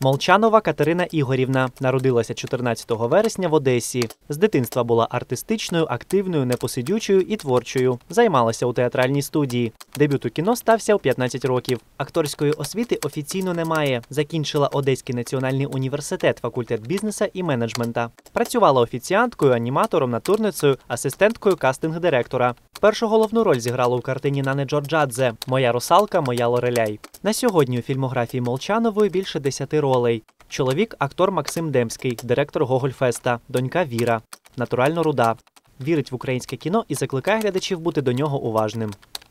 Молчанова Катерина Ігорівна народилася 14 вересня в Одесі. З дитинства була артистичною, активною, непосидючою і творчою. Займалася у театральній студії. Дебют у кіно стався у 15 років. Акторської освіти офіційно немає. Закінчила Одеський національний університет, факультет бізнеса і менеджмента. Працювала офіціанткою, аніматором, натурницею, асистенткою кастинг-директора. Першу головну роль зіграла у картині Нани Джорджадзе «Моя русалка, моя лореляй». На сьогодні у фільмографії Молчанової більше 10 ролей. Чоловік – актор Максим Демський, директор Гогольфеста, донька Віра. Натурально руда. Вірить в українське кіно і закликає глядачів бути до нього уважним.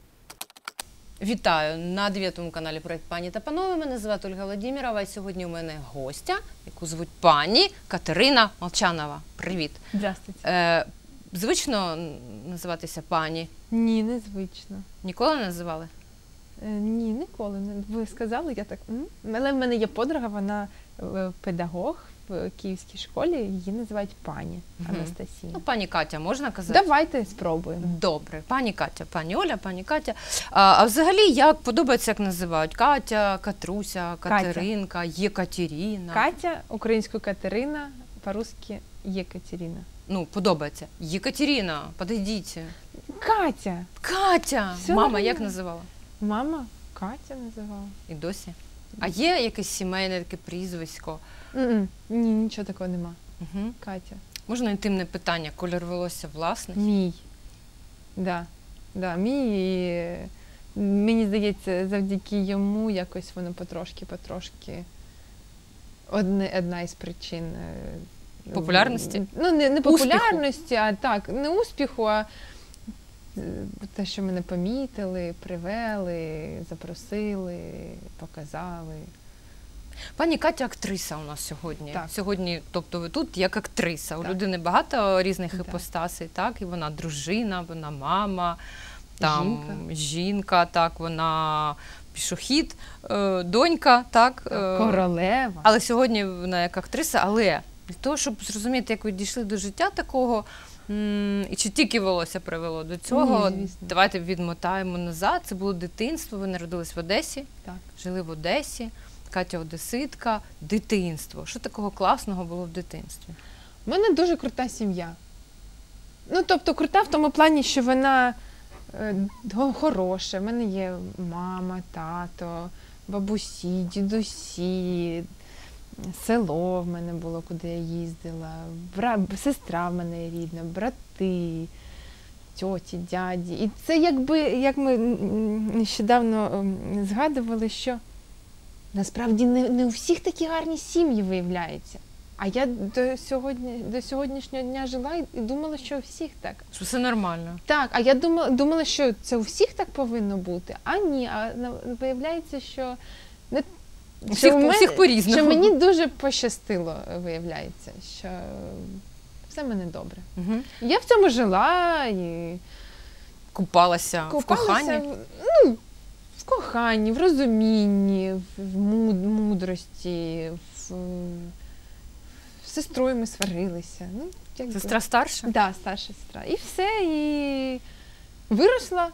Вітаю на 9-му каналі проект «Пані та панове». Мене звати Ольга Владимирова і сьогодні у мене гостя, яку звуть пані Катерина Молчанова. Привіт. Здравствуйте. Звично називатися пані? Ні, не звично. Ніколи не називали? Ні, ніколи. Ви сказали, я так... Але в мене є подруга, вона педагог в київській школі, її називають пані Анастасія. Ну, пані Катя можна казати? Давайте спробуємо. Добре. Пані Катя, пані Оля, пані Катя. А взагалі, як подобається, як називають? Катя, Катруся, Катеринка, Єкатерина. Катя, українською Катерина, по-русски Єкатерина. Ну, подобається. Єкатерина, подойдіть. Катя! Катя! Все Мама нормально. як називала? Мама Катя називала. І досі? А є якесь сімейне таке прізвисько? Ні, нічого такого нема. Катя. Можна інтимне питання? Кольор волосся власний? Мій. Да, мій. І мені здається, завдяки йому якось воно потрошки. Одна із причин. Популярності? Ну, не популярності, а так, не успіху, а те, що мене помітили, привели, запросили, показали. Пані Катя актриса у нас сьогодні. Так. Сьогодні, тобто ви тут як актриса. Так. У людини багато різних Так. іпостасей, так? І вона дружина, вона мама, там жінка, так, вона пішохід, донька, так? Королева. Але сьогодні вона як актриса, але для того, щоб зрозуміти, як ви дійшли до життя такого, і чи тільки волосся привело до цього, давайте відмотаємо назад. Це було дитинство, ви народились в Одесі, Так. жили в Одесі, Катя одеситка, дитинство. Що такого класного було в дитинстві? У мене дуже крута сім'я. Ну, тобто крута в тому плані, що вона хороша. У мене є мама, тато, бабусі, дідусі, село в мене було, куди я їздила, сестра в мене рідна, брати, тьоті, дяді. І це якби, як ми нещодавно згадували, що насправді не у всіх такі гарні сім'ї виявляються. А я до сьогоднішнього дня жила і думала, що у всіх так. Що все нормально. Так, а я думала, що це у всіх так повинно бути. А ні, а виявляється, що не у всіх по-різному. Що мені дуже пощастило, виявляється, що все в мене добре. Я в цьому жила і купалася в коханні? Ну, в коханні, в розумінні, в мудрості, з сестрою ми сварилися. Ну, сестра старша? Так, да, старша сестра. І все, і виросла.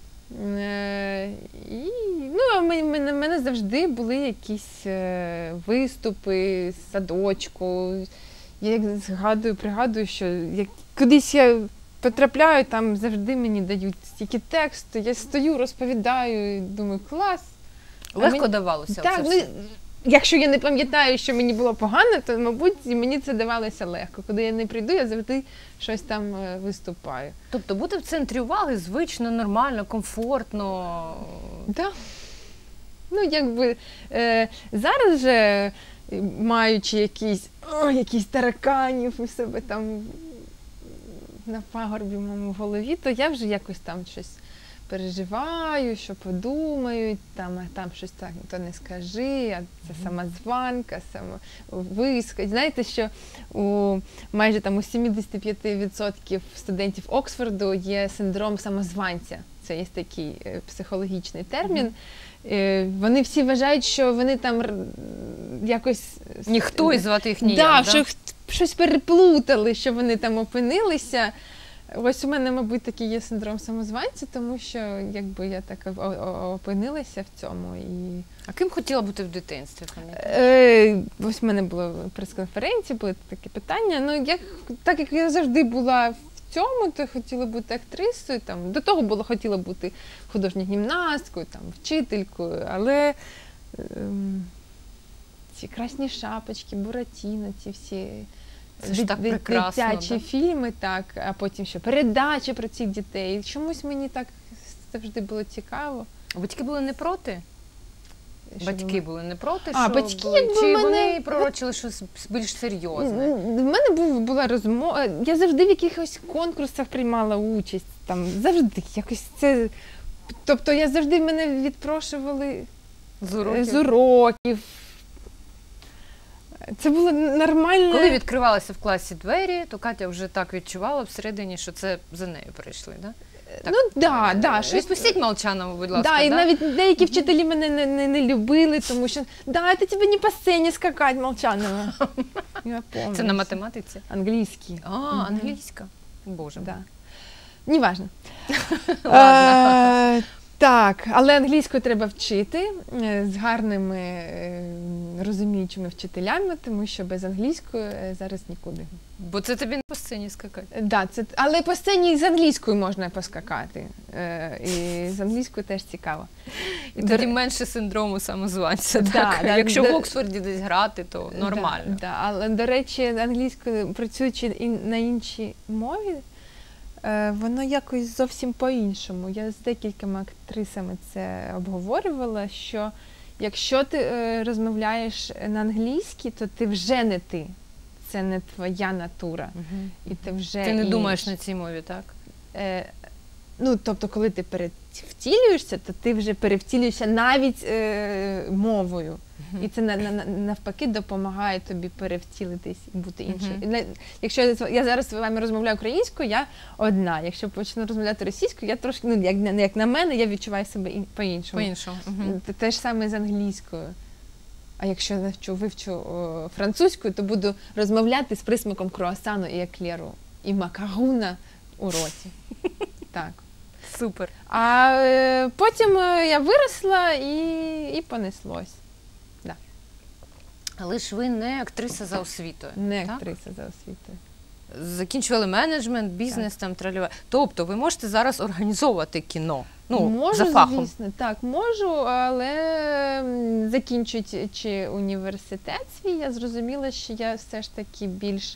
І, ну, в мене завжди були якісь виступи з садочку. Я як пригадую, що як кудись я потрапляю, там завжди мені дають стільки тексту, я стою, розповідаю, і думаю, клас. Легко давалося так, це все? Якщо я не пам'ятаю, що мені було погано, то, мабуть, мені це давалося легко. Куди я не прийду, я завжди щось там виступаю. Тобто бути в центрі уваги звично, нормально, комфортно? Так. Ну, якби зараз же, маючи якісь тараканів у себе там на пагорбі в моєму голові, то я вже якось там щось переживаю, що подумають, там щось так, то не скажи, а це самозванка, самовискать. Знаєте, що майже там у 75% студентів Оксфорду є синдром самозванця. Це є такий психологічний термін. Вони всі вважають, що вони там якось... Ніхто і звати їх ніяк, так? Так, що щось переплутали, що вони там опинилися. Ось у мене, мабуть, такий є синдром самозванця, тому що якби я так опинилася в цьому. І... А ким хотіла бути в дитинстві? Пам'ятаєш? Ось в мене було прес-конференції, були такі питання. Ну, так як я завжди була в цьому, то хотіла бути актрисою. Там, до того хотіла бути художньою гімнасткою, там, вчителькою, але ці красні шапочки, Буратіно, ці всі... Це ж так прекрасно, дитячі фільми, так, а потім ще передачі про цих дітей. Чомусь мені так завжди було цікаво. А батьки були не проти? Батьки були не проти, що батьки, якби чи мене... вони пророчили щось більш серйозне? В мене була розмова, я завжди в якихось конкурсах приймала участь, там, завжди якось це... Тобто я завжди, мене відпрошували з уроків. Це було нормально. Коли відкривалися в класі двері, то Катя вже так відчувала всередині, що це за нею прийшли, да? Так, ну, да. Відпустіть Молчанову, будь ласка. І навіть деякі вчителі мене не любили, тому що, це тебе не по сцені скакать, Молчанова. Це на математиці? Англійський. Англійська. Боже. Да. Неважно. Так, але англійську треба вчити з гарними розуміючими вчителями, тому що без англійської зараз нікуди. Бо це тобі не по сцені скакати. Да, але по сцені і з англійською можна поскакати. І з англійською теж цікаво. І тоді менше синдрому самозванця. Так? Якщо в Оксфорді десь грати, то нормально. Але, до речі, англійською, працюючи на іншій мові, воно якось зовсім по-іншому. Я з декількома актрисами це обговорювала, що якщо ти розмовляєш на англійській, то ти вже не ти. Це не твоя натура. І ти вже ти не думаєш на цій мові, так? Тобто, коли ти перевтілюєшся, то ти вже перевтілюєшся навіть мовою. І це навпаки допомагає тобі перевтілитись і бути іншою. Якщо я зараз з вами розмовляю українською, я одна. Якщо почну розмовляти російською, я трошки, як на мене, я відчуваю себе по-іншому. По-іншому. Те ж саме з англійською. А якщо вивчу французьку, то буду розмовляти з присмаком круасану і еклеру. І макаруна у роті. Так. Супер. А потім я виросла і понеслось. Да. Але ж ви не актриса за освітою. Не актриса за освітою. Закінчували менеджмент, бізнес, там, тралюве. Тобто ви можете зараз організовувати кіно? Можу, за фахом. Звісно, так, можу, але закінчуючи університет свій, я зрозуміла, що я все ж таки більш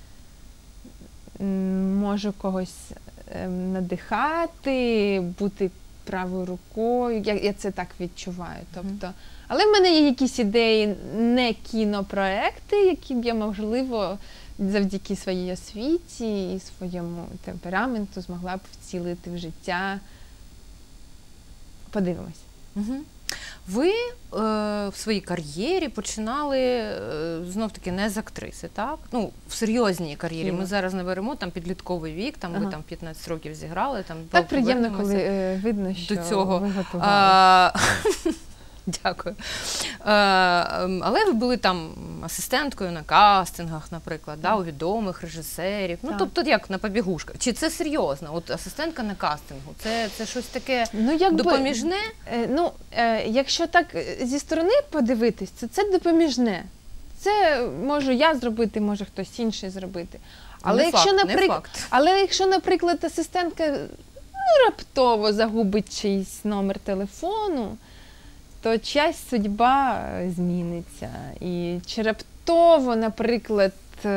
можу когось надихати, бути правою рукою. Я це так відчуваю. Тобто, але в мене є якісь ідеї, не кінопроекти, які б я, можливо, завдяки своїй освіті і своєму темпераменту змогла б втілити в життя. Подивимось. Ви в своїй кар'єрі починали, знов-таки, не з актриси, так? В серйозній кар'єрі. Ми зараз не беремо там підлітковий вік, там ви там 15 років зіграли. Там, так приємно, коли видно, що до цього. Ви готували. Дякую. Але ви були там асистенткою на кастингах, наприклад, у відомих режисерів. Тобто, як на побігушках. Чи це серйозно? От асистентка на кастингу, це щось таке допоміжне? Якщо так зі сторони подивитись, то це допоміжне. Це можу я зробити, може хтось інший зробити. Але якщо, наприклад, асистентка раптово загубить чийсь номер телефону, то чиясь судьба зміниться. І чи раптово, наприклад,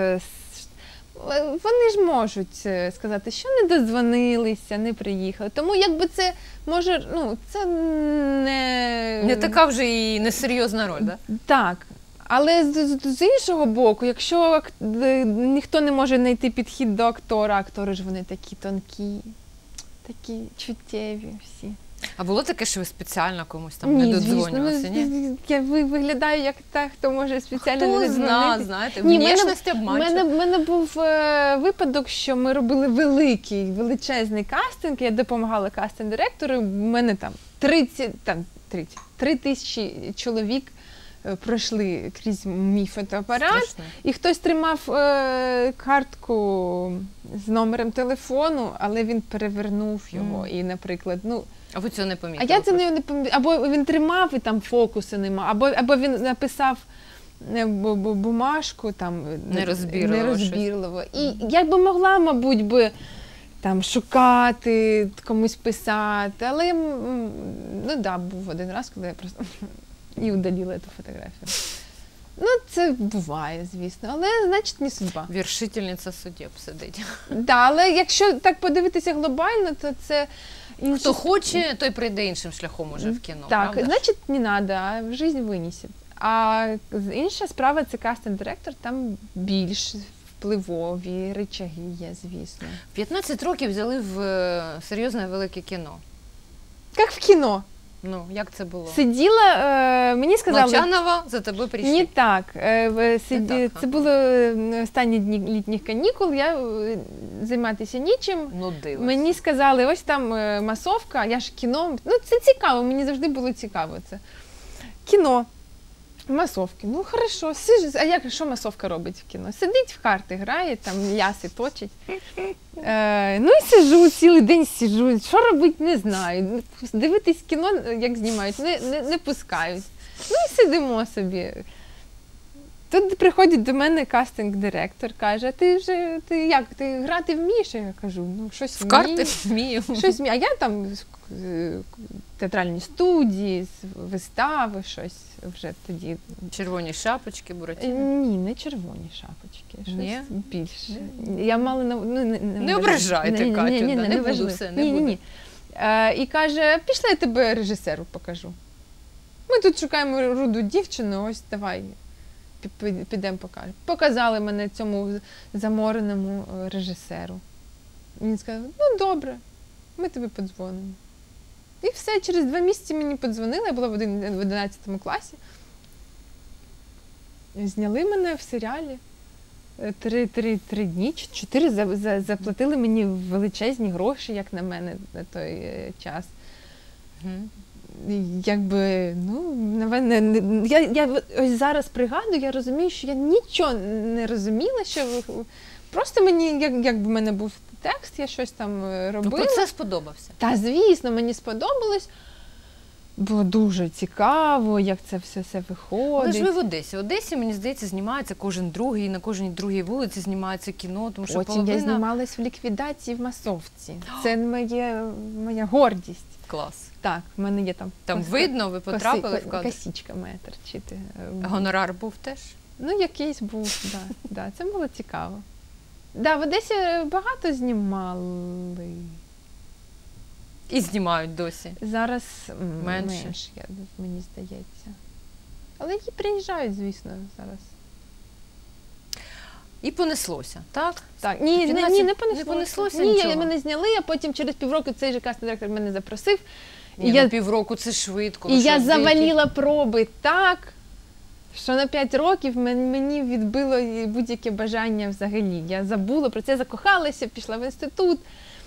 вони ж можуть сказати, що не додзвонилися, не приїхали. Тому якби це може, це не... Не така вже і несерйозна роль, так? Так. Але з іншого боку, якщо ніхто не може знайти підхід до актора, актори ж вони такі тонкі, такі чуттєві всі. А було таке, що ви спеціально комусь там не додзвонювалися? Ні, я виглядаю як та, хто може спеціально не додзвонити. Хто знає, знаєте, внешність обманчива. У мене був випадок, що ми робили величезний кастинг, я допомагала кастинг-директору, у мене там 3 тисячі чоловік пройшли крізь мій фотоапарат, Страшно. і хтось тримав картку з номером телефону, але він перевернув його. І, наприклад, А ви цього не а помітили? я це не пам'ятаю. Або він тримав і там фокусу нема, або він написав бумажку там нерозбірливо. І я би могла, мабуть, би там шукати, комусь писати, але був один раз, коли я просто і удалила цю фотографію. Це буває, звісно, але, значить, не судьба. Вершительниця суддів сидить. Але якщо так подивитися глобально, то це інше. Хто хоче, той прийде іншим шляхом уже в кіно, Так, правда? значить, не треба, а в житті винесет. А інша справа – це кастинг-директор, там більш впливові речаги є, звісно. 15 років взяли в серйозне велике кіно. Як в кіно. Як це було? Сиділа, мені сказали... Молчанова, за тобою прийшли. Не так. Це були останні дні літніх канікул, я займатися нічим. Нудилась. Мені сказали, ось там масовка, я ж кіно. Це цікаво, мені завжди було цікаво це. Кіно. Масовки. Хорошо. А що масовка робить в кіно? Сидить в карти, грає, там м'яси точить. І сиджу, цілий день сиджу. Що робити, не знаю. Дивитись кіно, як знімають, не пускають. І сидимо собі. Тут приходить до мене кастинг-директор, каже, ти грати вмієш? Я кажу, щось вмію. В карти вмію. Щось вмію. А я там театральні студії, вистави, щось вже тоді. Червоні шапочки, Буратіно? Ні, не червоні шапочки, щось більше. Я мала не ображайте, Катю, не буду все, не буду. Ні. І каже, пішли, я тебе режисеру покажу. Ми тут шукаємо руду дівчину, ось давай, підемо покажемо. Показали мене цьому замореному режисеру. Він сказав, добре, ми тобі подзвонимо. І все, через 2 місяці мені подзвонили, я була в 11 класі. Зняли мене в серіалі. 3 дні, 4 заплатили мені величезні гроші, як на мене, на той час. Я ось зараз пригадую, я розумію, що я нічого не розуміла, що просто мені, якби в мене був текст, я щось там робила. Процес сподобався? Та, звісно, мені сподобалось. Було дуже цікаво, як це все виходить. Але ж ви в Одесі. В Одесі, мені здається, знімається кожен другий, на кожній другій вулиці знімається кіно, тому що половина... я знімалась в ліквідації в масовці. Це моя гордість. Клас. Так, в мене є там... Там видно, ви потрапили в кадр? Косичка має торчити. Гонорар був теж? Якийсь був, да. Це було цікаво. Да, в Одесі багато знімали. І знімають досі? Зараз менше, мені здається. Але і приїжджають, звісно, зараз. І понеслося, так? Так. Ні, не понеслося. Не понеслося нічого? Ні, мене зняли, а потім через півроку цей же кастинг-директор мене запросив. Півроку це швидко. І я завалила проби так, що на 5 років мені відбило будь-яке бажання взагалі. Я забула про це, закохалася, пішла в інститут.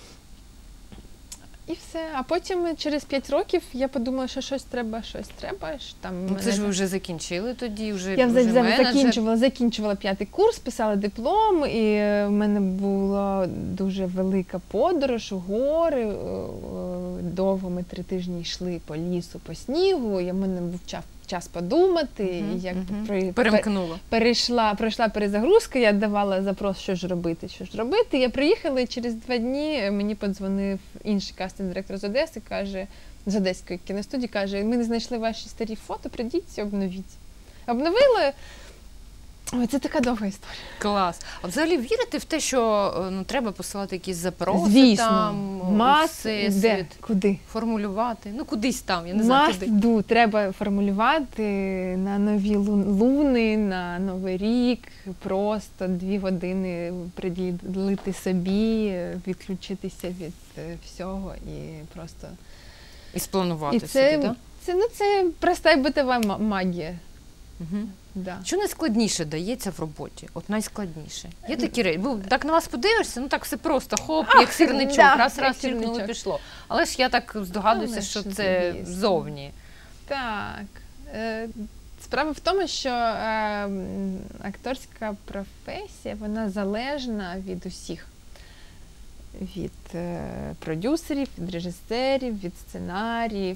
І все. А потім через 5 років я подумала, що щось треба. Це ж ви вже закінчили тоді? Я закінчувала 5-й курс, писала диплом, і в мене була дуже велика подорож у гори. Довго ми 3 тижні йшли по лісу, по снігу, і в мене був час подумати, і якби пройшла перезагрузка, я давала запрос, що ж робити. Я приїхала, і через 2 дні мені подзвонив інший кастинг-директор з Одеси, каже, з Одеської кіностудії, каже, ми не знайшли ваші старі фото, прийдіть, обновіть. Обновили. Ой, це така довга історія. Клас. А взагалі вірите в те, що треба посилати якісь запроси? Звісно. Де? Куди? Формулювати? Кудись там, я не знаю куди. Треба формулювати на нові луни, на Новий рік, просто 2 години приділити собі, відключитися від всього і просто... І спланувати собі, так? Це проста і битова магія. Да. Що найскладніше дається в роботі? От найскладніше. Є такі речі. Так на вас подивишся, так все просто, хоп, як сірничок, раз тільки пішло. Але ж я так здогадуюся, що це ззовні. Так. Справа в тому, що акторська професія, вона залежна від усіх. Від продюсерів, від режисерів, від сценаріїв.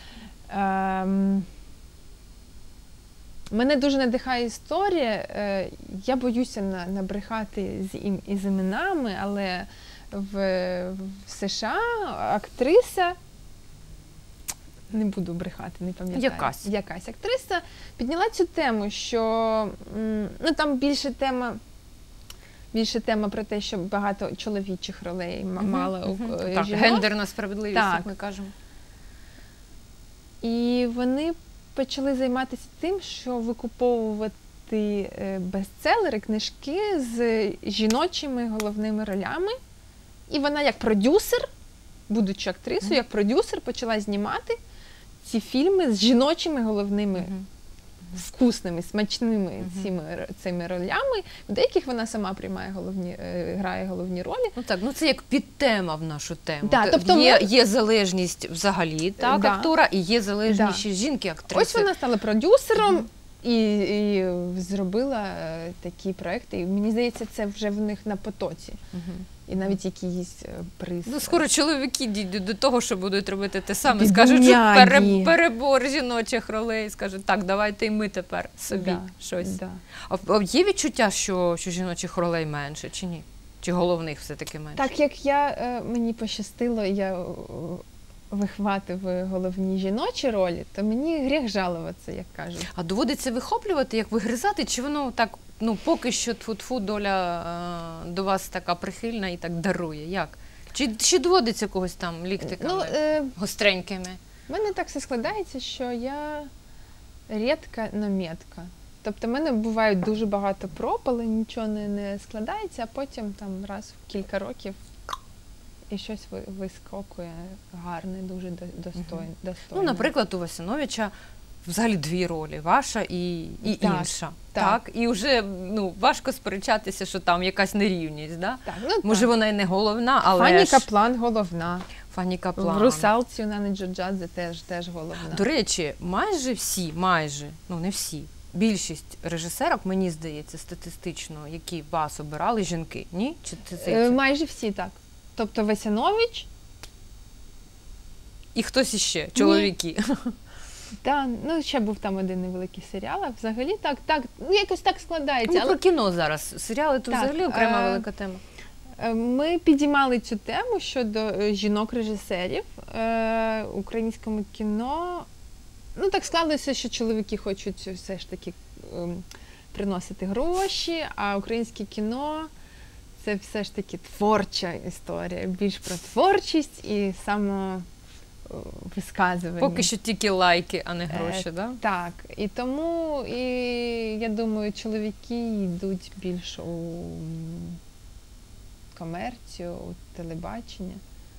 Мене дуже надихає історія. Я боюся набрехати із іменами, але в США актриса, не буду брехати, не пам'ятаю. Якась актриса підняла цю тему, що ну, там більше тема про те, що багато чоловічих ролей мало так, жінок. Гендерна справедливість, як ми кажемо. І вони почали займатися тим, що викуповувати бестселери, книжки з жіночими головними ролями. І вона як продюсер, будучи актрисою, як продюсер почала знімати ці фільми з жіночими головними, вкусними, смачними цими ролями. В деяких вона сама грає головні ролі. Ну так, ну це як підтема в нашу тему. Да, тобто є залежність взагалі, так, актора, і є залежність жінки-актриси. Ось вона стала продюсером і зробила такі проекти. І мені здається, це вже в них на потоці. І навіть якийсь приз. Ну, скоро чоловіки дійдуть до того, що будуть робити те саме. Скажуть, що перебор жіночих ролей. Скажуть, так, давайте і ми тепер собі щось. Да. А є відчуття, що жіночих ролей менше, чи ні? Чи головних все-таки менше? Так, як мені пощастило, я вихватив головні жіночі ролі, то мені гріх жалуватися, як кажуть. А доводиться вихоплювати, як вигризати, чи воно так, ну, поки що тфу-тфу, доля до вас така прихильна і так дарує? Як? Чи доводиться когось там ліктиками гостренькими? В мене так все складається, що я рідка, но метка. Тобто в мене буває дуже багато проб, але нічого не складається, а потім там раз в кілька років і щось вискокує гарне, дуже достойне. Ну, наприклад, у Васяновича взагалі дві ролі, ваша і інша. Так. І вже важко сперечатися, що там якась нерівність. Да? Так, може, вона і не головна, але Фанні Каплан головна. Фанні Каплан. В «Русалці» у Нани Джорджадзе теж головна. До речі, майже всі, не всі, більшість режисерок, мені здається, статистично, які вас обирали, жінки. Ні? Чи це? Майже всі, так. Тобто Васянович. І хтось іще, чоловіки. Так, ще був там один невеликий серіал, а взагалі так, якось так складається. Про кіно зараз. Серіали – то взагалі окрема велика тема. Ми підіймали цю тему щодо жінок-режисерів. Українському кіно, так склалося, що чоловіки хочуть все ж таки приносити гроші, а українське кіно – це все ж таки творча історія, більш про творчість і самовисказування. Поки що тільки лайки, а не гроші, да? Так, і тому, я думаю, чоловіки йдуть більш у комерцію, у телебачення.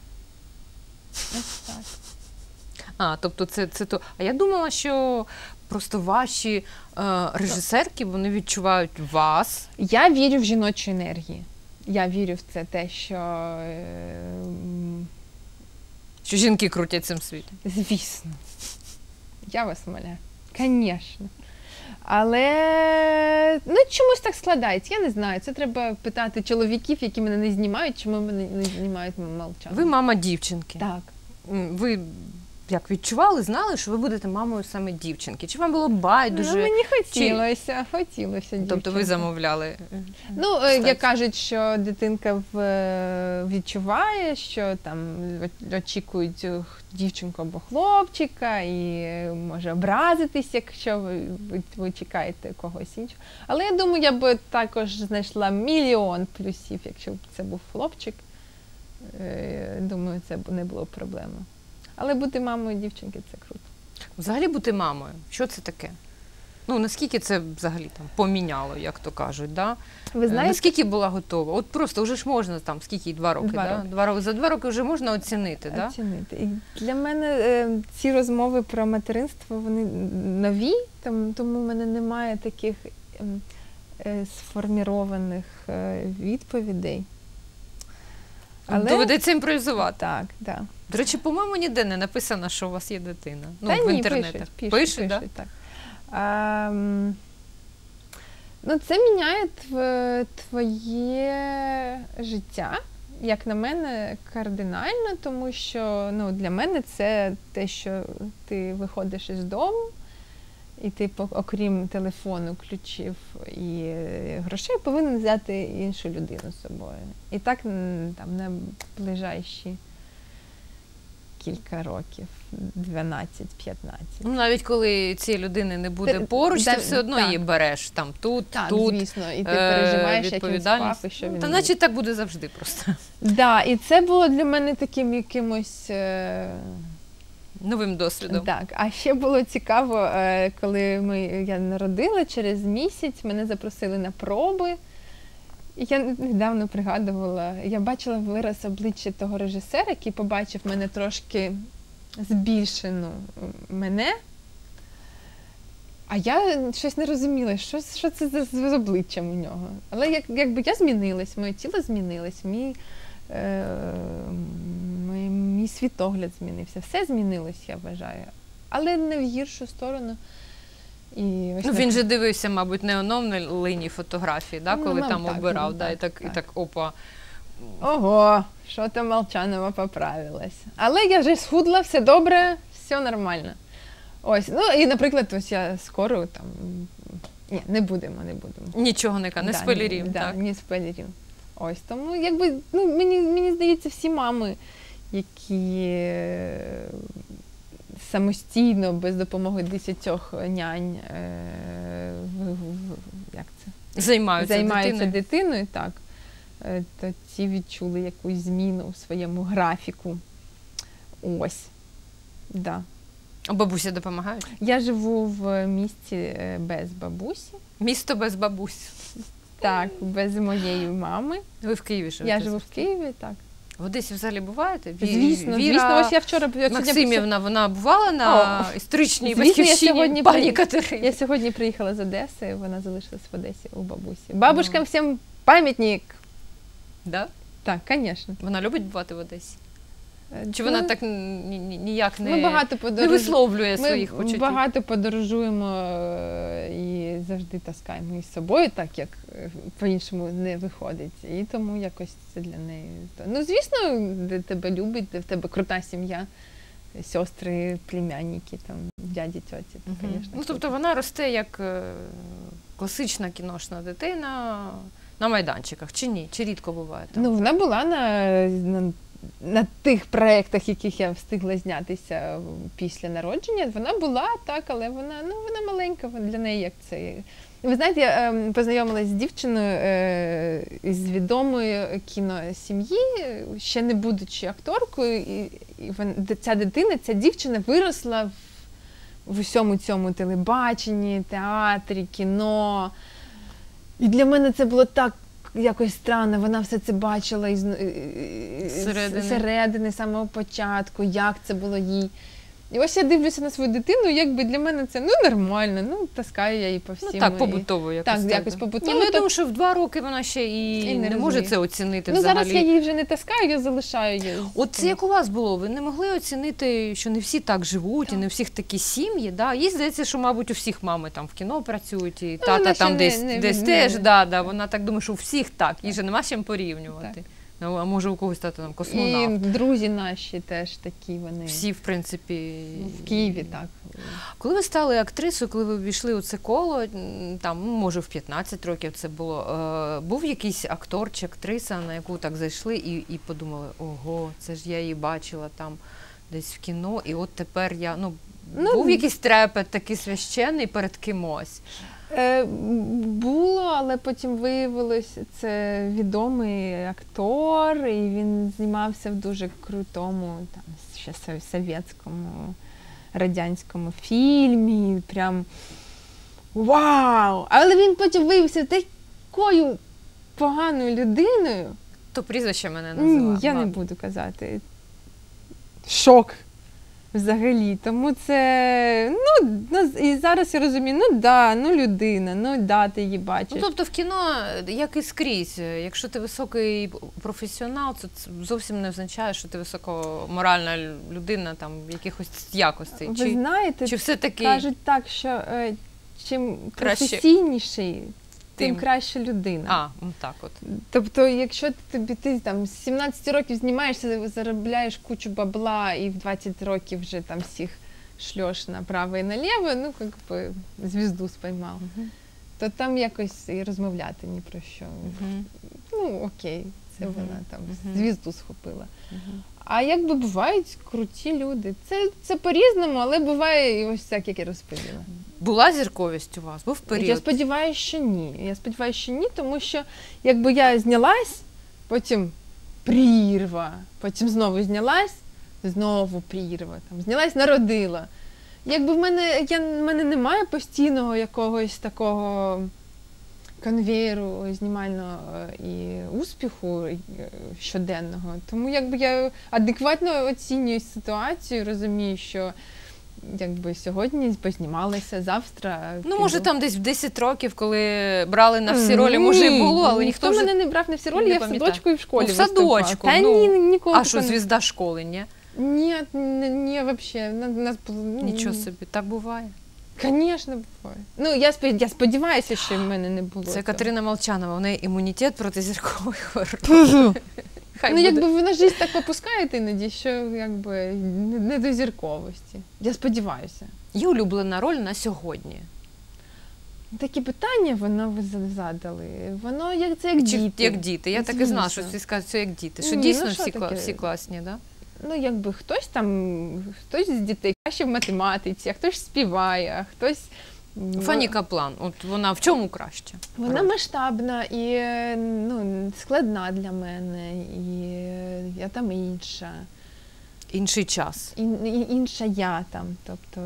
Ось так. Тобто це то. А я думала, що просто ваші режисерки, вони відчувають вас. Я вірю в жіночу енергію. Я вірю в це те, що жінки крутять цим світом. Звісно. Я вас умоляю. Звісно. Але чомусь так складається. Я не знаю. Це треба питати чоловіків, які мене не знімають, чому мене не знімають мовчати. Ви мама дівчинки. Так. Ви як відчували, знали, що ви будете мамою саме дівчинки? Чи вам було байдуже? Мені хотілося дівчинку. Тобто ви замовляли? Як кажуть, що дитинка відчуває, що там очікують дівчинку або хлопчика і може образитись, якщо ви чекаєте когось іншого. Але я думаю, я б також знайшла мільйон плюсів, якщо б це був хлопчик. Думаю, це б не було проблемою. Але бути мамою дівчинки – це круто. Взагалі бути мамою, що це таке? Наскільки це взагалі там поміняло, як то кажуть, да? Ви знаєте? Наскільки була готова? От просто вже ж можна там, скільки, 2 роки, да? 2 роки. За 2 роки вже можна оцінити, да? Оцінити. І для мене ці розмови про материнство, вони нові, тому в мене немає таких сформірованих відповідей. Але доведеться імпровізувати. Так, так. До речі, по-моєму, ніде не написано, що у вас є дитина. Та в інтернетах. Пишуть, да? так. Ну, це міняє твоє життя, як на мене, кардинально, тому що для мене це те, що ти виходиш із дому, і ти, окрім телефону, ключів і грошей, повинен взяти іншу людину з собою. І так там на ближайші кілька років, 12-15. Ну, навіть коли цієї людини не буде поруч, ти все одно її береш там, тут, звісно, і ти переживаєш, як він спав, і що він... Та наче так буде завжди просто. Так, і це було для мене таким якимось... Новим досвідом. Так, а ще було цікаво, коли я народила, через місяць мене запросили на проби. І я недавно пригадувала, я бачила вираз обличчя того режисера, який побачив мене трошки збільшену мене. А я щось не розуміла, що це з обличчям у нього. Але якби я змінилась, моє тіло змінилось, мій світогляд змінився. Все змінилось, я вважаю. Але не в гіршу сторону. І він же дивився, мабуть, не оновлені фотографії, да, коли там обирав, і так, опа. Ого, що там Молчанова поправилась. Але я вже схудла, все добре, все нормально. Ось, і, наприклад, ось я скоро там... Ні, не будемо. Нічого не спойлерів, так? Не спойлерів. Ось, тому, якби, мені здається, всі мами, які самостійно, без допомоги 10 нянь, займаються дитиною, так, то ці відчули якусь зміну у своєму графіку. Ось, да. А бабусі допомагають? Я живу в місті без бабусі. Місто без бабусі? Так, без моєї мами. Ви в Києві живете? Я живу в Києві, так. В Одесі взагалі буваєте? Звісно, ось я вчора... Максимівна, вона бувала на історичній батьківщині пані Катерині? Я сьогодні приїхала з Одеси, вона залишилась в Одесі у бабусі. Бабушкам всім пам'ятник! Да? Так, звісно. Вона любить бувати в Одесі? Чи вона так ніяк не висловлює своїх почуттів? Ми багато подорожуємо і завжди таскаємо із собою, так як по-іншому не виходить. І тому якось це для неї... звісно, де тебе любить, де в тебе крута сім'я, сестри, племянники, там, дяді, тьоті. Тобто вона росте як класична кіношна дитина на майданчиках, чи ні? Чи рідко буває там? Вона була на тих проєктах, яких я встигла знятися після народження, вона була, так, але вона маленька, для неї як це. Ви знаєте, я познайомилася з дівчиною із відомої кіносім'ї, ще не будучи акторкою, і ця дівчина виросла в усьому цьому телебаченні, театрі, кіно. І для мене це було так якось странно, вона все це бачила зсередини, з самого початку, як це було їй. І ось я дивлюся на свою дитину, якби для мене це нормально, таскаю я її по всім. Так, побутово якось. Так, якось побутово. Я думаю, що в 2 роки вона ще і не може це оцінити взагалі. Зараз я її вже не таскаю, я залишаю її. От це як у вас було? Ви не могли оцінити, що не всі так живуть, і не у всіх такі сім'ї, да? Їй здається, що, мабуть, у всіх мами там в кіно працюють, і тата там десь теж, вона так думає, що у всіх так, їй же нема з чим порівнювати. А може у когось тата там космонавт. І друзі наші теж такі вони. Всі, в принципі... В Києві, так. Коли ви стали актрисою, коли ви ввійшли у це коло, там, може в 15 років це було, був якийсь актор чи актриса, на яку так зайшли і подумали, ого, це ж я її бачила там десь в кіно, і от тепер я, був якийсь трепет такий священний перед кимось? Було, але потім виявилось, це відомий актор, і він знімався в дуже крутому, там, ще совєтському, радянському фільмі, прям вау! Але він потім виявився такою поганою людиною. То прізвище мене називав. Я не буду казати. Шок. Взагалі, тому це, і зараз я розумію, людина, ти її бачиш. Тобто в кіно, як і скрізь, якщо ти високий професіонал, це зовсім не означає, що ти високоморальна людина, там, якихось якостей. Ви знаєте, чи все-таки... кажуть так, що чим Краще. професійніший, тим Тим. краща людина. Так от. Тобто, якщо ти там з 17 років знімаєшся, заробляєш кучу бабла і в 20 років вже там всіх шльош направо і наліво, ну, як би, звізду спіймав, то там якось і розмовляти ні про що. Ну, окей, це вона там звізду схопила. А якби бувають круті люди. Це по-різному, але буває і ось так, як я розповіла. Була зірковість у вас? Був період? Я сподіваюся, що ні. Я сподіваюся, що ні, тому що якби я знялась, потім прірва, потім знову знялась, знову прірва, там, знялась, народила. Якби в мене немає постійного якогось такого конвейеру знімального і успіху щоденного. Тому якби я адекватно оцінюю ситуацію, розумію, що якби сьогодні познімалася, завтра Ну, може, там десь в 10 років, коли брали на всі ролі, може і було, але ніхто вже мене не брав на всі ролі, не я в пам'ятає. садочку і в школі Ну, в садочку, виступала. Та ну. ні, ніколи. А що, звізда школи, ні? Ні, взагалі. Нас було... Нічого собі, так буває. Звісно, буває. Ну, я сподіваюся, що в мене не було. Це цього. Катерина Молчанова, у неї імунітет проти зіркових хвороб. Хай Ну, буде. якби вона життя так попускає іноді, що якби не до зірковості. Я сподіваюся. Є улюблена роль на сьогодні. Такі питання ви задали. Воно це як Чи діти. як діти? Я так і знала, що Звісно. всі скажуть, що як діти. Що Ні, дійсно ну, що таке? всі класні, да? Ну, якби хтось з дітей краще в математиці, а хтось співає, а хтось... Фанні Каплан, от вона в чому краще? Вона масштабна і складна для мене, і я там інша. Інший час. Інша я там, тобто,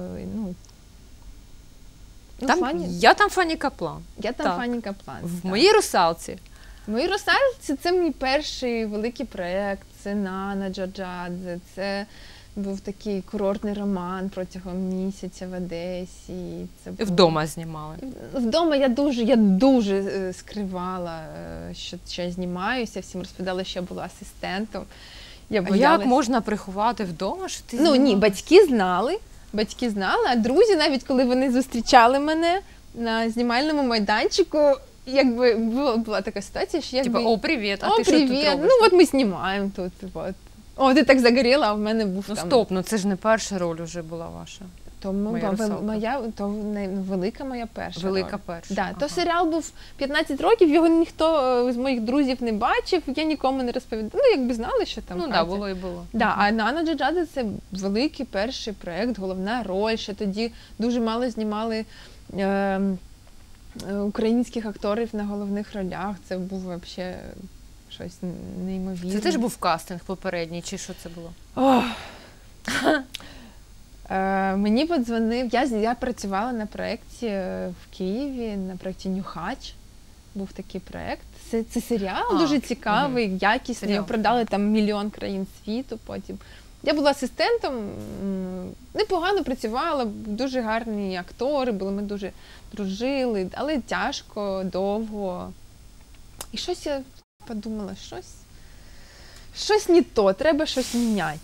Я там Фанні Каплан. Я там так. Фанні Каплан. В так. моїй «Русалці». В моїй «Русалці» це мій перший великий проєкт, це Нана Джорджадзе, це був такий курортний роман протягом місяця в Одесі. Це був... Вдома знімали. Вдома я дуже скривала, що я знімаюся, всім розповідала, що я була асистентом. Я боялась... Як можна приховати вдома, що ти Ні, батьки знали, а друзі, навіть коли вони зустрічали мене на знімальному майданчику, якби була така ситуація, що якби... Типа, о, привіт, а о, ти привіт. що тут робиш? Ну, от ми знімаємо тут, от. О, ти так загоріла, а в мене був Ну, там... стоп, це ж не перша роль вже була ваша. Тому Моя «Русалка». велика моя перша Велика роль. перша. Да, ага. То серіал був 15 років, його ніхто з моїх друзів не бачив, я нікому не розповідала. Ну, якби знали, що там Ну, Катя. так, було і було. Да, а Нана Джорджадзе – це великий перший проєкт, головна роль, що тоді дуже мало знімали українських акторів на головних ролях. Це був взагалі щось неймовірне. Це теж був кастинг попередній, чи що це було? Ох. Мені подзвонив, я працювала на проєкті в Києві, на проєкті «Нюхач». Був такий проєкт. Це серіал дуже цікавий, якісний. Серіал. Його продали там мільйон країн світу потім. Я була асистентом, непогано працювала, дуже гарні актори були, ми дуже дружили, але тяжко, довго. І щось я подумала, щось не то, треба щось міняти.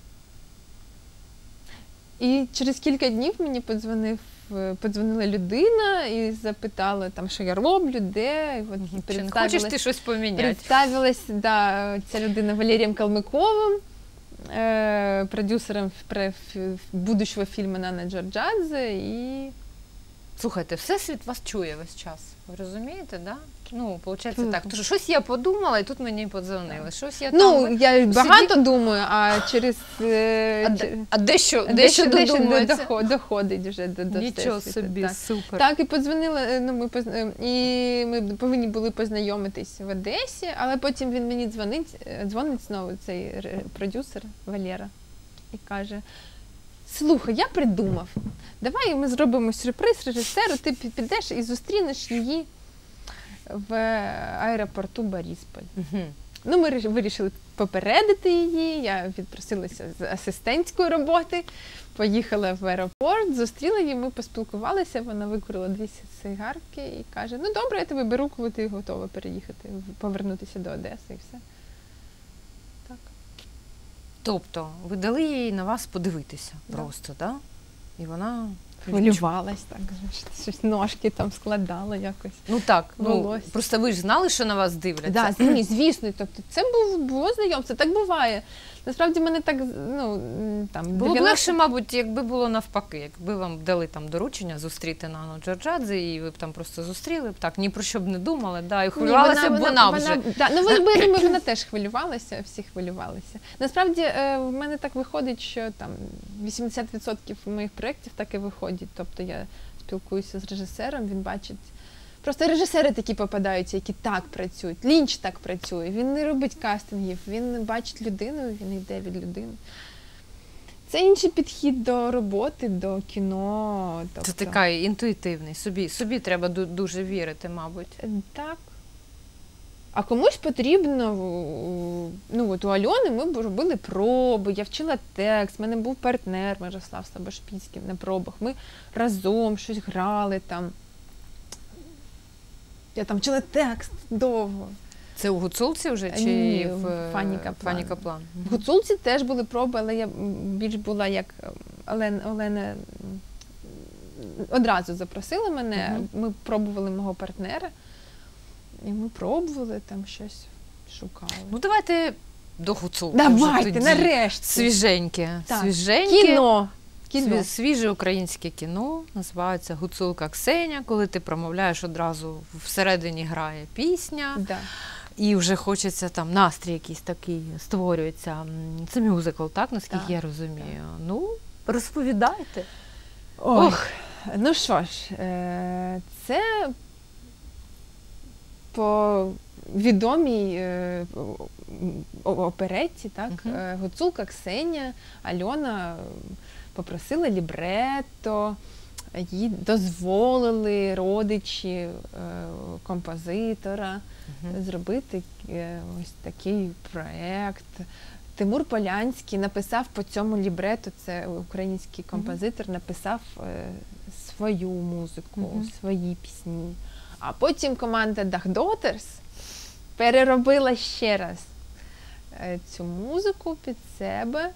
І через кілька днів мені подзвонила людина і запитала, там, що я роблю, де. І от Чи не хочеш ти щось поміняти? Представилась, ця людина Валерієм Калмиковим, продюсером будущого фільму Нана Джорджадзе. І... Слухайте, Всесвіт вас чує весь час. Ви розумієте, да? Ну, виходить так. Тож щось я подумала, і тут мені подзвонили. Щось я там... я багато думаю, а через... А дещо додумується? Доходить вже до Нічого Всесвіту. собі, Так. супер. Так, і подзвонила, і ми повинні були познайомитись в Одесі, але потім він мені дзвонить знову цей продюсер Валера і каже: слухай, я придумав, давай ми зробимо сюрприз режисеру, ти підеш і зустрінеш її в аеропорту Борисполь. Угу. Ну, ми вирішили попередити її, я відпросилася з асистентської роботи, поїхала в аеропорт, зустріла її, ми поспілкувалися, вона викурила 2 сигарки і каже: ну добре, я тебе беру, коли ти готова переїхати, повернутися до Одеси і все. Так. Тобто, ви дали їй на вас подивитися просто, да? І вона... Хвилювалась так, щось ножки там складала якось. Ну так, Волосся. просто ви ж знали, що на вас дивляться. Да, ні, звісно, тобто це було знайомство, так буває. Насправді мене так, Було б легше, мабуть, якби було навпаки, якби вам дали там доручення зустріти Нану Джорджадзе, і ви б там просто зустріли, так, ні про що б не думали, да, і хвилювалася б вона вже. Да, ну, я думаю, вона теж хвилювалася, всі хвилювалися. Насправді, в мене так виходить, що там 80% моїх проєктів так і виходять. Тобто я спілкуюся з режисером, він бачить. Просто режисери такі попадаються, які так працюють. Лінч так працює. Він не робить кастингів, він бачить людину, він йде від людини. Це інший підхід до роботи, до кіно. Це такий інтуїтивний. Собі треба дуже вірити, мабуть. Так. А комусь потрібно, от у Альони ми робили проби, я вчила текст, в мене був партнер Мирослав Сабашпільський на пробах, ми разом щось грали там. Я там вчила текст довго. Це у Гуцулці вже чи Ні, в Фанні Каплан? В Гуцулці теж були проби, але я більш була як Олена одразу запросила мене, ми пробували мого партнера, і ми пробували там щось, шукали. Ну давайте до Гуцулки. Давайте, нарешті. Свіженьке. Так. Свіженьке. Кіно. Свіже українське кіно, називається «Гуцулка Ксеня», коли ти промовляєш одразу, всередині грає пісня, Да. і вже хочеться там, настрій якийсь такий створюється. Це мюзикл, так, наскільки Так, я розумію? Ну, розповідайте. Ох, ну що ж, це по відомій оперетті, так, Гуцулка Ксеня, Альона попросила лібретто, їй дозволили родичі композитора зробити ось такий проєкт. Тимур Полянський написав по цьому лібретто, це український композитор, написав свою музику, свої пісні. А потім команда Duck Daughters переробила ще раз цю музику під себе.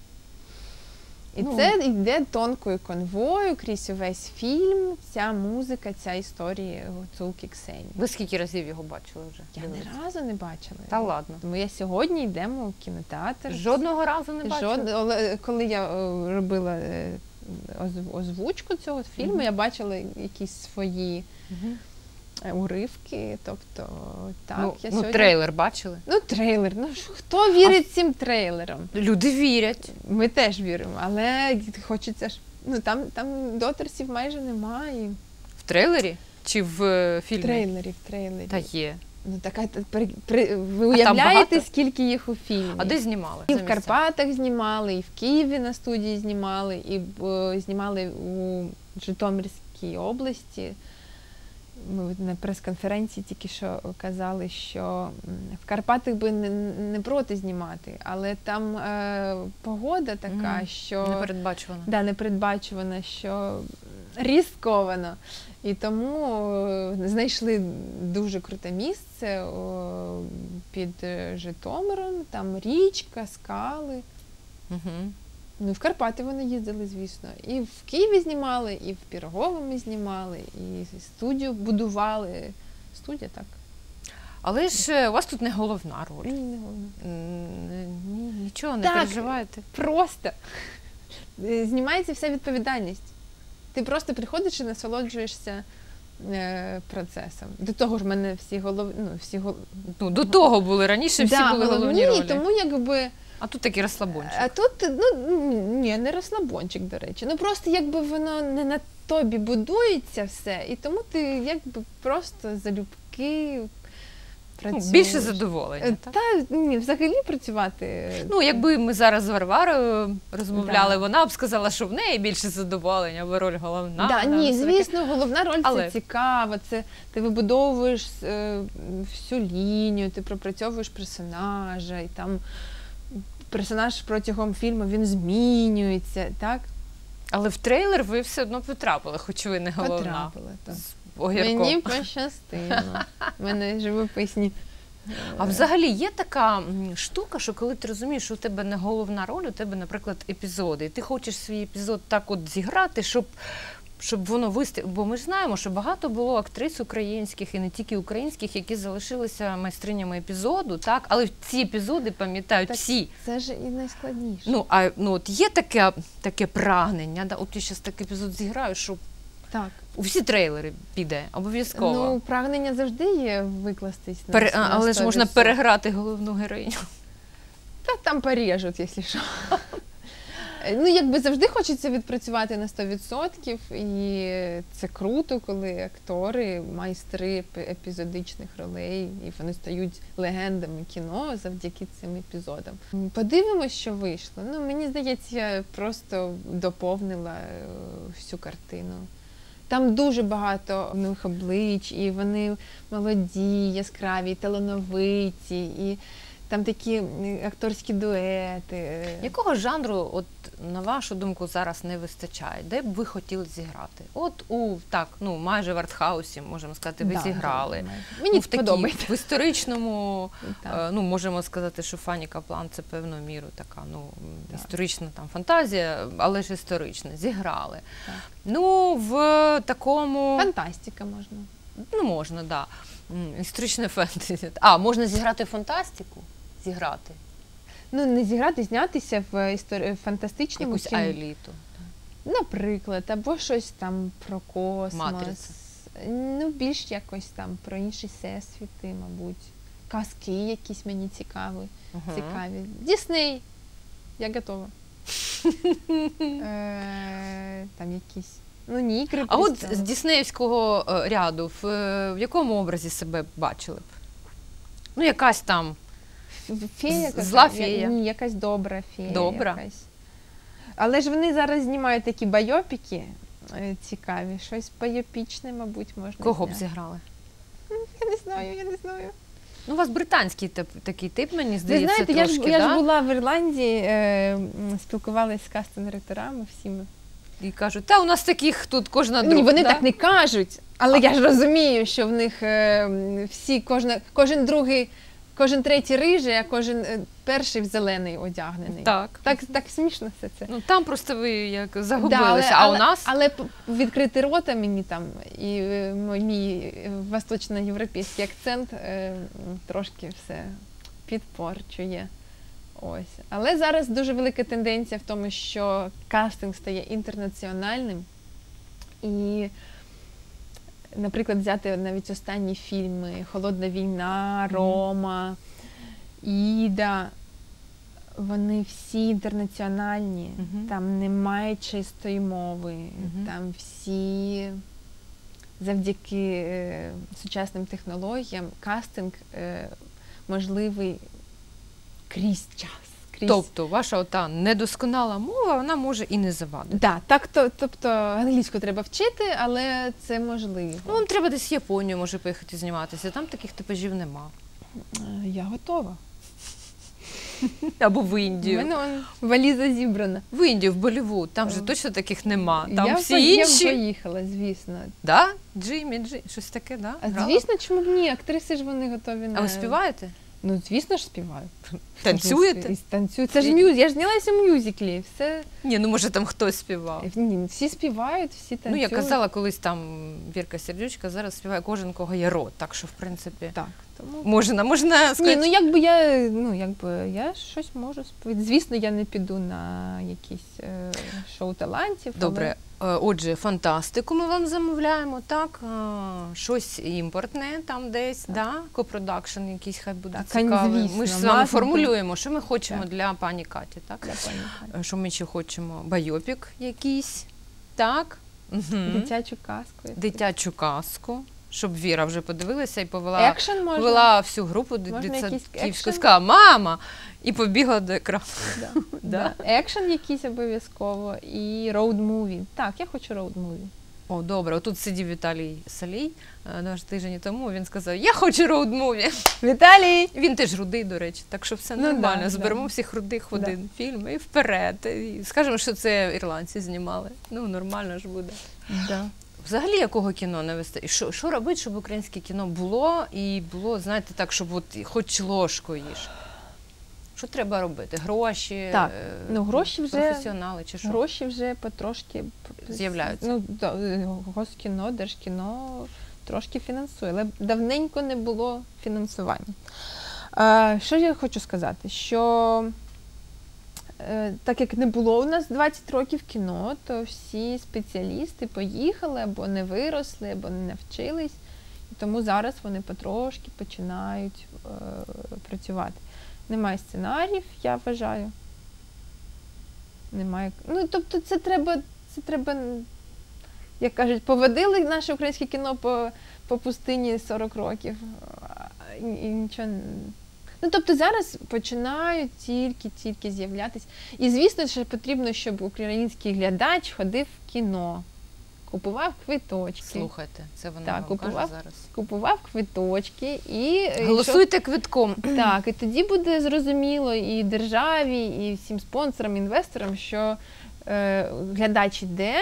І це йде тонкою конвою крізь увесь фільм, ця музика, ця історія Гуцулки Ксені. Ви скільки разів його бачили вже? Я ні разу не бачила. Та ладно. Тому я сьогодні йдемо в кінотеатр. Жодного разу не бачила? Коли я робила озвучку цього фільму, я бачила якісь свої уривки, тобто так. Ну, трейлер бачили? Ну, трейлер. Ну, хто вірить цим трейлерам? Люди вірять. Ми теж віримо, але хочеться ж, ну, там дотерсів майже немає. В трейлері? Чи в фільмі? В трейлері. Та є. Ну, така, ви уявляєте, скільки їх у фільмі? А де знімали? І в Карпатах знімали, і в Києві на студії знімали, і знімали у Житомирській області. Ми на прес-конференції тільки що казали, що в Карпатах би не проти знімати, але там погода така, що... Непередбачувана. Да, непередбачувана, що ризиковано. І тому знайшли дуже круте місце під Житомиром, там річка, скали. Ну, в Карпати вони їздили, звісно. І в Києві знімали, і в Піроговому знімали, і студію будували. Студія, так. Але ж у вас тут не головна роль. Ні, не головна. Нічого, не переживаєте. Просто. Знімається вся відповідальність. Ти просто приходиш і насолоджуєшся процесом. До того ж в мене до того були, раніше всі були головні ролі. Ні, тому якби... А тут такий розслабончик. А тут, ні, не розслабончик, до речі. Ну просто якби воно не на тобі будується все, і тому ти якби просто залюбки працюєш. Більше задоволення, так? Та, ні, взагалі працювати. Ну, якби ми зараз з Варварою розмовляли, вона б сказала, що в неї більше задоволення, бо роль головна. Да, ні, звісно, головна роль – це цікаво, це ти вибудовуєш всю лінію, ти пропрацьовуєш персонажа, і там персонаж протягом фільму, він змінюється, так? Але в трейлер ви все одно потрапили, хоч ви не головна. Потрапили, так. Огірком. Мені пощастило. У мене живописні. А взагалі є така штука, що коли ти розумієш, що у тебе не головна роль, у тебе, наприклад, епізоди, і ти хочеш свій епізод так от зіграти, щоб щоб воно вистачило. Бо ми ж знаємо, що багато було актрис українських і не тільки українських, які залишилися майстринями епізоду, так? Але ці епізоди пам'ятають Так, всі. Це ж і найскладніше. Ну, от є таке прагнення, да? От я зараз такий епізод зіграю, що Так. у всі трейлери піде, обов'язково. Ну, прагнення завжди є викластись на Але ж можна 100%. переграти головну героїню. Та там поріжуть, якщо що. Ну, якби завжди хочеться відпрацювати на 100%, і це круто, коли актори, майстри епізодичних ролей, і вони стають легендами кіно завдяки цим епізодам. Подивимось, що вийшло. Ну, мені здається, я просто доповнила всю картину. Там дуже багато нових облич, і вони молоді, яскраві, талановиті, і там такі акторські дуети. Якого жанру, от, на вашу думку, зараз не вистачає? Де б ви хотіли зіграти? От майже в артхаусі, можемо сказати, ви зіграли. Мені в подобається. В історичному, Так. можемо сказати, що Фанні Каплан – це певною мірою така, історична там фантазія, але ж історична. Зіграли. Так. Ну, в такому… Фантастика можна. Ну, можна, да. Історичне фентезі. Можна зіграти фантастику? Зіграти. Ну, не зіграти, знятися в фантастичному Якусь кіно. аеліту. Наприклад, або щось там про космос. Матриця. Ну, більш якось там про інші всесвіти, мабуть. Казки якісь мені цікаві. Дісней. Я готова. Там якісь. Ну, ні, «Ігри А от престолів». з діснеївського ряду в якому образі себе бачили б? Ну, якась там Фея якась? Зла фея. Ні, якась добра фея. Добра? Якась. Але ж вони зараз знімають такі байопіки цікаві. Щось байопічне, мабуть, можна кого б зняти. зіграли? Я не знаю. Ну, у вас британський такий тип, мені Ви здається, знаєте, трошки, я ж да? була в Ірландії, спілкувалася з кастинг-директорами всіми. І кажуть, у нас таких тут кожна друга. Ні, вони так не кажуть, але я ж розумію, що в них всі, кожен другий, кожен третій рижий, а кожен перший в зелений одягнений. Так. Так смішно все це. Ну, там просто ви як загубилися, Да, а у нас… Але відкрити рота мені там, і мій восточноєвропейський акцент трошки все підпорчує. Ось. Але зараз дуже велика тенденція в тому, що кастинг стає інтернаціональним. І, наприклад, взяти навіть останні фільми «Холодна війна», «Рома», «Іда», вони всі інтернаціональні. Там немає чистої мови. Там всі завдяки сучасним технологіям кастинг можливий крізь час. Тобто ваша ота недосконала мова, вона може і не завадити. Так, тобто англійську треба вчити, але це можливо. Ну, вам треба десь в Японію, може, поїхати зніматися, там таких типажів нема. Я готова. Або в У Індію. мене валіза зібрана. В Індію, в Боллівуд, там же точно таких нема. Там всі Я інші. поїхала, звісно. Да? Джиммі, щось таке, да? Звісно, чому б ні? Актриси ж вони готові на… А ви співаєте? Ну, звісно ж, співаю. Танцюєте? Танцюю. Це ж мюзикл. Я ж знялася в мюзиклі. Все. Ні, ну може там хтось співав. Ні, всі співають, всі танцюють. Ну, я казала колись там Вірка Сердючка, зараз співає кожен, кого є рот, так що, в принципі, так, тому… можна сказати. Ні, я щось можу співати. Звісно, я не піду на якісь шоу талантів. Добре. Отже, фантастику ми вам замовляємо, так? Щось імпортне там десь, да? Копродакшн якийсь хай буде цікавий. Звісно, Ми ж з вами формулюємо, що ми хочемо для пані Каті, так? Для пані Каті. Що ми ще хочемо? Байопік якийсь, так? Дитячу казку. Дитячу казку, щоб Віра вже подивилася і повела, Екшен можна? повела всю групу дитсадківську, сказала «Мама!» і побігла до екрану. Да. Екшен якийсь обов'язково і роуд-муві. Так, я хочу роуд-муві. О, добре. Отут сидів Віталій Салій 2 тижні тому, він сказав, я хочу роуд-муві. Віталій! Він теж рудий, до речі, так що все нормально. Зберемо всіх рудих в один фільм і вперед. І скажемо, що це ірландці знімали. Ну, нормально ж буде. Да. Взагалі, якого кіно не вистачає? Що робити, щоб українське кіно було, і було, знаєте, так, щоб от хоч ложкою їж? Що треба робити? Гроші, Так, ну, гроші вже, професіонали чи що? гроші вже потрошки З'являються. Ну, Госкіно, Держкіно трошки фінансує, але давненько не було фінансування. Що я хочу сказати? Що так як не було у нас 20 років кіно, то всі спеціалісти поїхали або не виросли, або не навчились. І тому зараз вони потрошки починають працювати. Немає сценаріїв, я вважаю. Немає. Ну, тобто це треба, як кажуть, поводили наше українське кіно по пустині 40 років. І нічого. Ну, тобто зараз починають тільки з'являтися. І, звісно, що потрібно, щоб український глядач ходив в кіно, купував квиточки. Слухайте, це вони Так, вам кажуть зараз. Купував квиточки і... Голосуйте квитком. Так, і тоді буде зрозуміло і державі, і всім спонсорам, інвесторам, що глядач іде,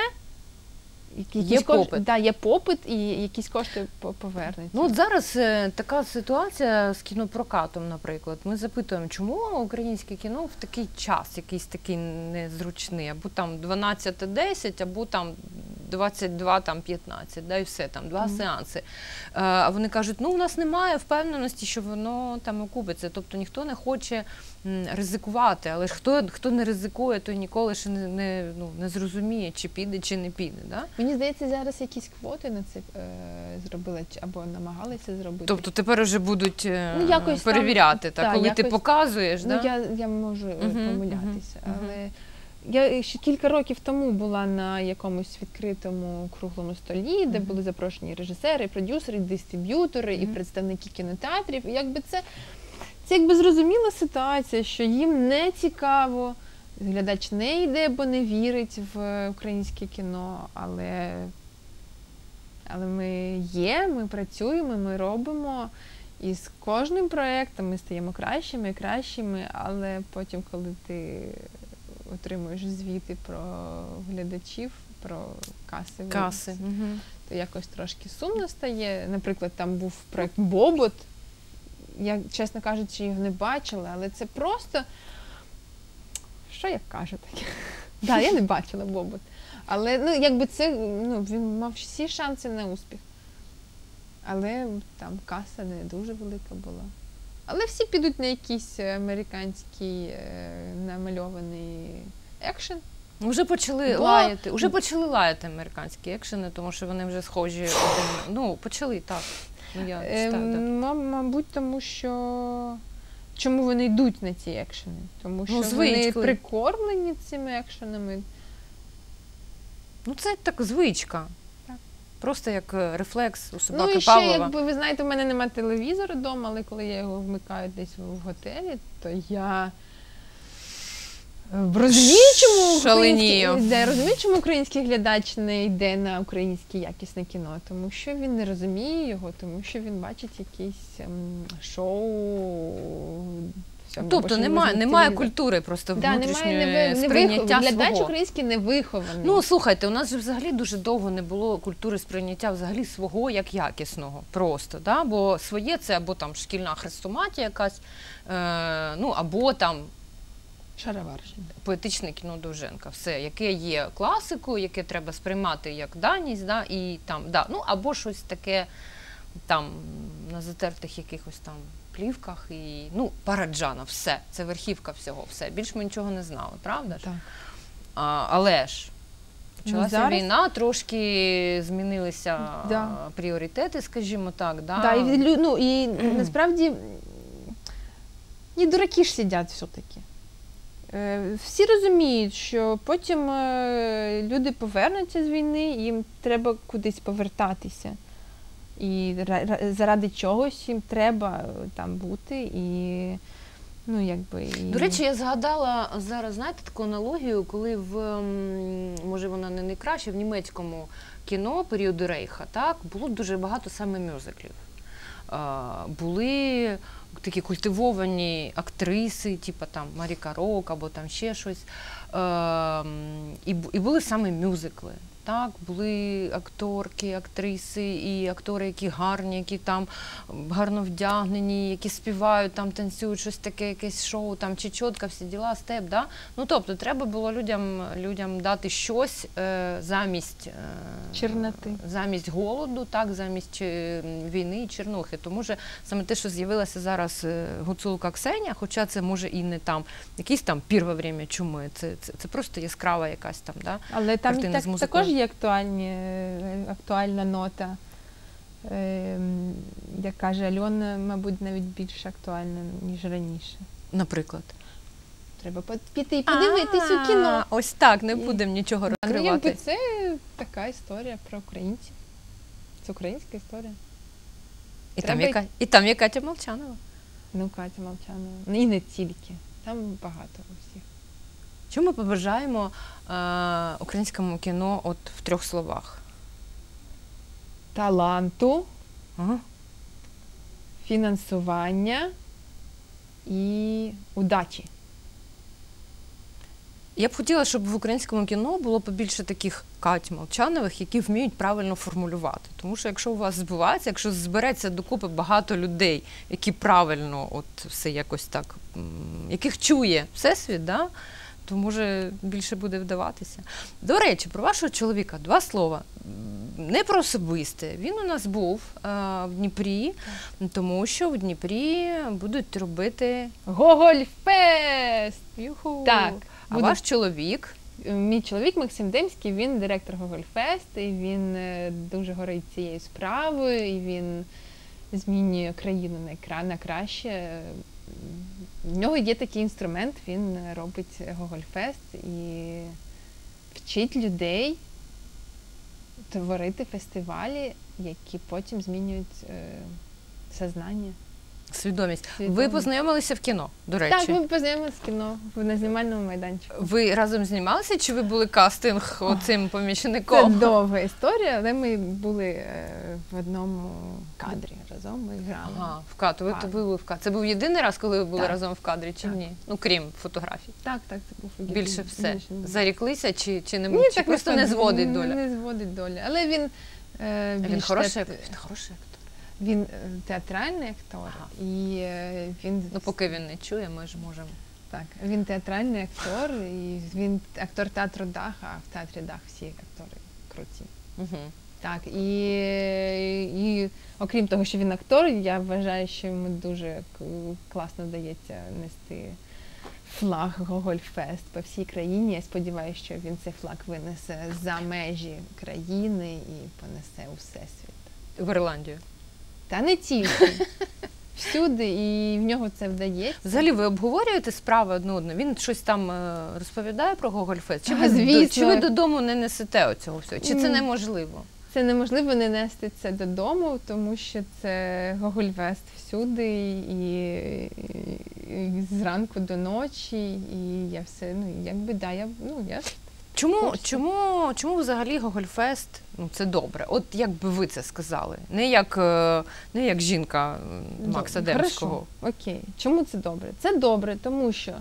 є попит. Да, є попит і якісь кошти повернуться. Ну, от зараз така ситуація з кінопрокатом, наприклад. Ми запитуємо, чому українське кіно в такий час якийсь такий незручний, або там 12:10, або там 22:15, да, і все, там, 2 сеанси. А вони кажуть, ну, у нас немає впевненості, що воно там окупиться. Тобто ніхто не хоче ризикувати, але ж хто не ризикує, той ніколи ще не зрозуміє, чи піде, чи не піде. Да? Мені здається, зараз якісь квоти на це зробили, або намагалися зробити. Тобто тепер вже будуть якось перевіряти, там, коли якось, ти показуєш, ну, да? Я можу помилятися, але я ще кілька років тому була на якомусь відкритому круглому столі, де були запрошені режисери, продюсери, дистриб'ютори і представники кінотеатрів. І якби це якби зрозуміла ситуація, що їм не цікаво, глядач не йде, бо не вірить в українське кіно, але ми є, ми працюємо, ми робимо, і з кожним проєктом ми стаємо кращими і кращими, але потім, коли ти отримуєш звіти про глядачів, про каси. То якось трошки сумно стає. Наприклад, там був проєкт «Бобот». Я, чесно кажучи, його не бачила, але це просто... Що я кажу таке? Так, я не бачила «Бобот». Але, ну, якби це, ну, він мав всі шанси на успіх. Але там каса не дуже велика була. Але всі підуть на якийсь американський намальований екшен. Вже почали лаяти американські екшени, тому що вони вже схожі один. Ну, почали, так. Ну, я читаю, так. Мабуть, тому що... Чому вони йдуть на ці екшени? Тому що вони прикормлені цими екшенами. Ну, це так звичка. Так. Просто як рефлекс у собаки Ну, і Павлова. ще, якби, ви знаєте, у мене немає телевізора вдома, але коли я його вмикаю десь в готелі, то я розумію, чому український глядач не йде на українське якісне кіно. Тому що він не розуміє його, тому що він бачить якісь шоу. Тобто немає культури просто внутрішньої сприйняття свого. Глядач український не вихований. Ну, слухайте, у нас же взагалі дуже довго не було культури сприйняття взагалі свого як якісного просто, да? Бо своє це або там шкільна хрестоматія якась, ну, або там Шароварщина. Поетичне кіно Довженка, все, яке є класикою, яке треба сприймати як даність, да, і там, да, ну, або щось таке там на затертих якихось там плівках і, ну, Параджанов, все, це верхівка всього, все, більш ми нічого не знали, правда ж? Так. Але ж почалася зараз... війна, трошки змінилися пріоритети, скажімо так, да. Да, і насправді і дураки ж сидять все-таки. Всі розуміють, що потім люди повернуться з війни, їм треба кудись повертатися. І заради чогось їм треба там бути. І, ну, якби, До речі, я згадала зараз, знаєте, таку аналогію, коли може вона не найкраща, в німецькому кіно періоду Рейха, так, було дуже багато саме мюзиклів. Були такі культивовані актриси, типу там Маріка Рок або там ще щось. І були саме мюзикли. Так, були акторки, актриси і актори, які гарні, які там гарно вдягнені, які співають, там танцюють, щось таке, якесь шоу, там чечотка, всі діла, степ, да? Ну, тобто, треба було людям дати щось замість Чорноти. Замість голоду, так, замість війни і чернухи. Тому що саме те, що з'явилася зараз Гуцулка Ксеня, хоча це може і не там якийсь там пір во время чуми, це просто яскрава якась там, да, але там картина з музикою. також є актуальна нота. Як каже Альона, мабуть, навіть більш актуальна, ніж раніше. Наприклад? Треба піти і подивитись у кіно. Ось так, не будемо нічого розкривати. Ну, якби це така історія про українців. Це українська історія. І там є Катя Молчанова. Ну, Катя Молчанова. І не тільки. Там багато усіх. Що ми побажаємо українському кіно от в 3 словах? Таланту, Ага. фінансування і удачі. Я б хотіла, щоб в українському кіно було побільше таких Кать Молчанових, які вміють правильно формулювати. Тому що якщо у вас збувається, якщо збереться докупи багато людей, які правильно от все якось так, яких чує Всесвіт, да, то може більше буде вдаватися. До речі, про вашого чоловіка 2 слова. Не про особисте. Він у нас був в Дніпрі, тому що в Дніпрі будуть робити Гогольфест! Юху! Так. А ваш чоловік? Мій чоловік Максим Демський, він директор Гогольфест, і він дуже горить цією справою, і він змінює країну на краще. В нього є такий інструмент, він робить Гогольфест і вчить людей творити фестивалі, які потім змінюють сознання. Свідомість. Ви познайомилися в кіно, до речі? Так, ми познайомилися в кіно, на знімальному майданчику. Ви разом знімалися, чи ви були кастинг оцим помічником? Це довга історія, але ми були в одному кадрі разом, ми грали. Ага, в кадрі. Ви були в кадрі. Це був єдиний раз, коли ви були Так. разом в кадрі, чи Так. ні? Ну, крім фотографій. Так, це був Більше все. більше не. Заріклися, чи не Ні, чи так просто не зводить доля? Не зводить доля. Але він Він хороший актор. Він театральний актор, Ага. і він... Ну, поки він не чує, ми ж можемо. Так, він театральний актор, і він актор театру Дах, а в театрі Дах всі актори круті. Угу. Так, і окрім того, що він актор, я вважаю, що йому дуже класно вдається нести флаг Гогольфест по всій країні. Я сподіваюся, що він цей флаг винесе за межі країни і понесе у всесвіт. В Ірландію. Та не тільки. Всюди, і в нього це вдається. Взагалі, ви обговорюєте справи одну одну? Він щось там розповідає про Гогольфест? Чи ви додому не несете оцього всього? Чи це неможливо? Це неможливо не нести це додому, тому що це Гогольфест всюди, і зранку до ночі, і я все, я Чому взагалі Гогольфест, це добре? От як би ви це сказали? Не як жінка Макса Демського. Хорошо. Окей. Чому це добре? Це добре, тому що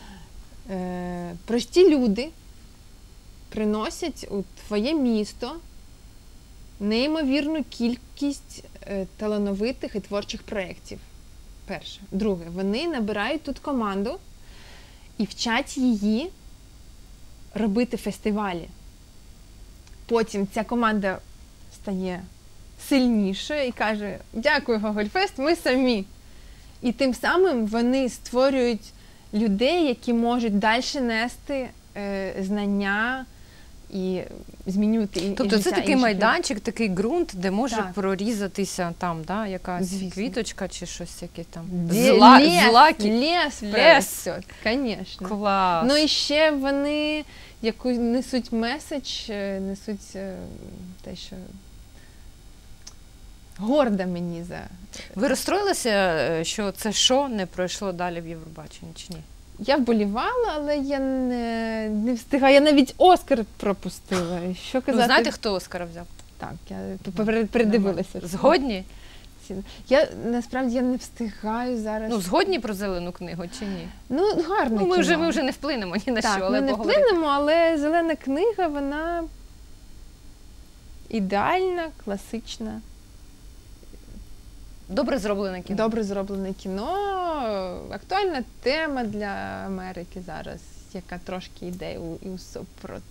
прості люди приносять у твоє місто неймовірну кількість талановитих і творчих проєктів. Перше. Друге, вони набирають тут команду і вчать її робити фестивалі. Потім ця команда стає сильнішою і каже: дякую, Гогольфест, ми самі. І тим самим вони створюють людей, які можуть далі нести знання і змінювати і тобто життя це такий інших майданчик, такий ґрунт, де може Так. прорізатися там, якась Звісно. квіточка чи щось яке там. Лес Лес. Звісно. Клас. Ну і ще вони несуть меседж, несуть те, що горда мені за... Ви розстроїлися, що це шоу не пройшло далі в Євробаченні, чи ні? Я вболівала, але я не встигла. Я навіть Оскар пропустила. Що казати? Ви знаєте, хто Оскара взяв? Так, я придивилася. Згодні? Насправді я не встигаю зараз. Ну, згодні про зелену книгу чи ні? Ну, гарне Ну, кіно. ми вже не вплинемо ні на Так, що, але ми не поговоримо. вплинемо, але зелена книга, вона ідеальна, класична, Добре зроблене кіно. добре зроблене кіно, актуальна тема для Америки зараз, яка трошки йде у супрот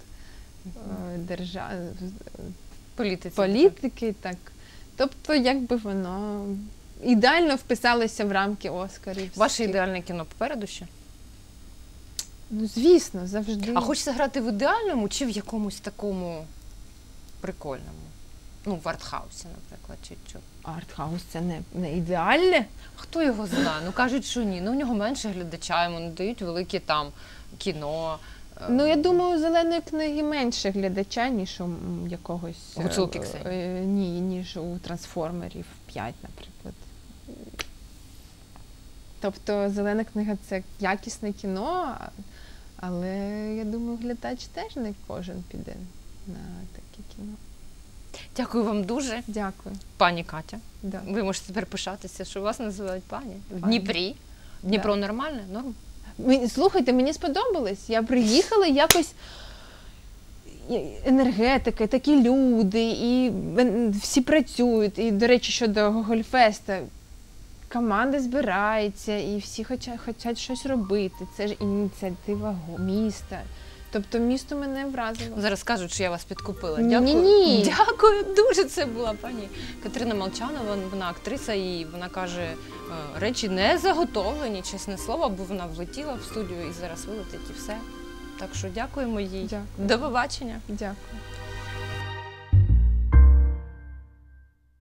політики, так. Тобто, якби воно ідеально вписалося в рамки Оскарів. Ваше ідеальне кіно попереду ще? Ну, звісно, завжди. А хочеться грати в ідеальному чи в якомусь такому прикольному? Ну, в артхаусі, наприклад, чи що? Артхаус – це не ідеальне. Хто його знає? Ну, кажуть, що ні. Ну, у нього менше глядача, йому не дають велике там кіно. Ну, я думаю, у «Зеленої книги» менше глядача, ніж у якогось... Гуцулки Ксенії. Ні, ніж у «Трансформерів 5», наприклад. Тобто «Зелена книга» – це якісне кіно, але, я думаю, глядач теж не кожен піде на таке кіно. Дякую вам дуже, Дякую. пані Катя. Да. Ви можете тепер пишатися, що вас називають пані. В Пані. Дніпрі. Дніпро нормальне? Норм? Слухайте, мені сподобалось. Я приїхала якось, енергетика, такі люди, і всі працюють. І, до речі, щодо Гогольфеста, команда збирається, і всі хочуть щось робити. Це ж ініціатива міста. Тобто місто мене вразило. Зараз кажуть, що я вас підкупила. Ні, Дякую. ні. Дякую дуже. Це була пані Катерина Молчанова, вона актриса, і вона каже речі не заготовлені, чесне слово, бо вона влетіла в студію і зараз вилетить і все. Так що дякуємо їй. Дякую. До побачення. Дякую.